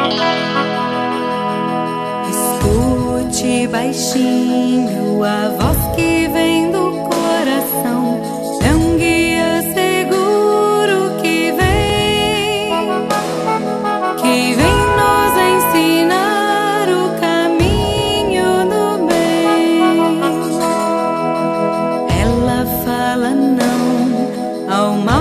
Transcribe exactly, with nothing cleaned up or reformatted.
Escute baixinho a voz que vem do coração. É um guia seguro que vem, que vem nos ensinar o caminho do bem. Ela fala não ao mal.